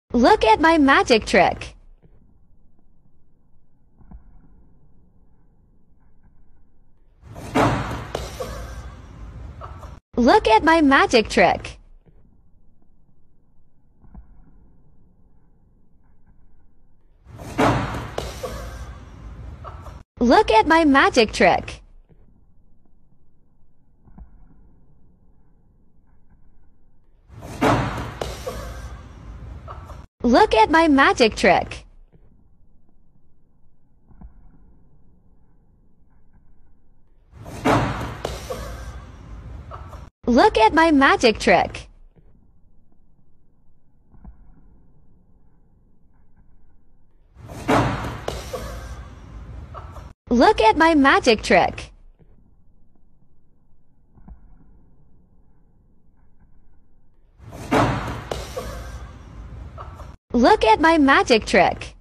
Look at my magic trick. Look at my magic trick. Look at my magic trick. Look at my magic trick. Look at my magic trick. Look at my magic trick. Look at my magic trick.